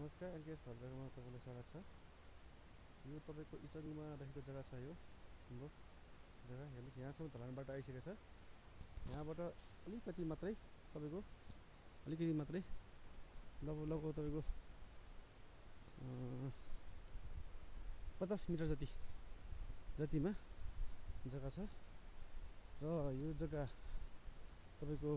नमस्कार एलकेएस घर जग्गामा तपाईँलाई स्वागत छ। यो तपाईँको इचङ्गमा रहेको जग्गा छ। यो हाम्रो जग्गा हेर्नुहोस्, यहाँसम्म ढलानबाट आइसकेको छ। यहाँबाट अलिकति मात्रै तपाईँको लगभग तपाईँको 50 मिटर जतिमा जग्गा छ। र यो जग्गा तपाईँको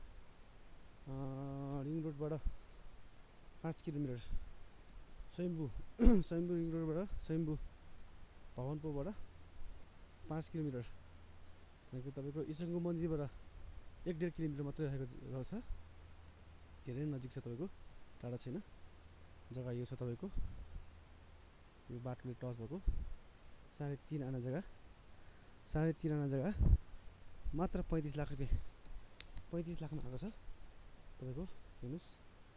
रिङ रोडबाट 5 किलोमिटर, स्वयम्भू रिङ रोडबाट स्वयम्भू भवनपुरबाट 5 किलोमिटर भनेको तपाईँको इचङ्गु मन्दिरबाट 1-1.5 किलोमिटर मात्रै रहेको छ। धेरै नजिक छ, तपाईँको टाढा छैन। जग्गा यो छ तपाईँको, यो बाटोले टच भएको 3.5 आना जग्गा, 3.5 आना जग्गा मात्र 35 लाख रुपियाँ, 35 लाखमा आएको छ तपाईँको। हेर्नुहोस्,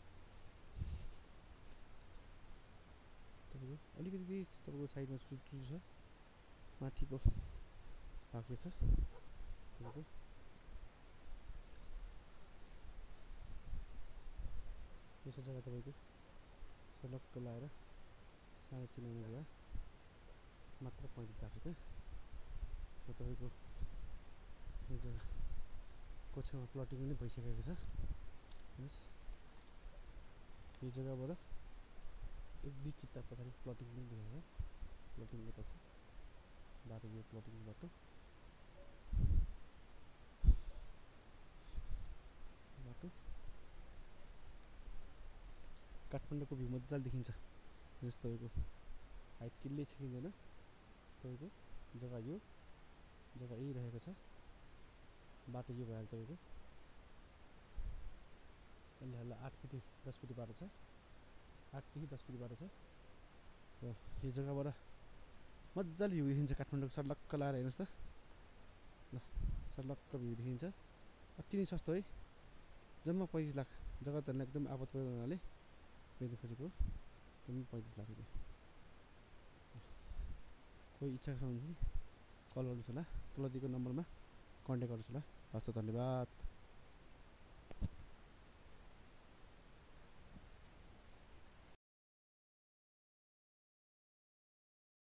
तपाईँको अलिकति तपाईँको साइडमा चुचु छ, माथिको भाग यो छ तपाईँको। यो छ जग्गा तपाईँको, सडक लाएर 3.5 आना जग्गा मात्र 35 लाख रुपियाँ। र तपाईँको यो जग्गाको छेउमा प्लटिङ पनि भइसकेको छ। हेर्नुहोस्, यो जग्गाबाट 1-2 किता पछाडि प्लटिङ पनि देखेको छ। प्लटिङ यता छ बाटो, यो प्लटिङ बाटो काठमाडौँको भ्यू मजाले देखिन्छ। हेर्नुहोस्, तपाईँको हाइट किल्लै छकिँदैन। तपाईँको जग्गा यही रहेको छ। बाटो यो भइहाल्छ तपाईँको, यसले 8 फिट 10 फिट बाटो छ, 8 देखि 10 फिट बाटो छ। र यो जग्गाबाट मजाले भ्यू देखिन्छ काठमाडौँको, सर्लक्क लाएर हेर्नुहोस् त ल, सर्लक्क भ्यू देखिन्छ। अति नै सस्तो है, जम्मा 35 लाख। जग्गा धर्न एकदम आपत पर्यो हुनाले बेच्नु खोजेको, एकदम 35 लाख रुपियाँ। कोही इच्छा छ भने चाहिँ कल गर्नुहोस् होला, तल दिएको नम्बरमा कन्ट्याक्ट गर्नुहोस् होला। हस् त, धन्यवाद।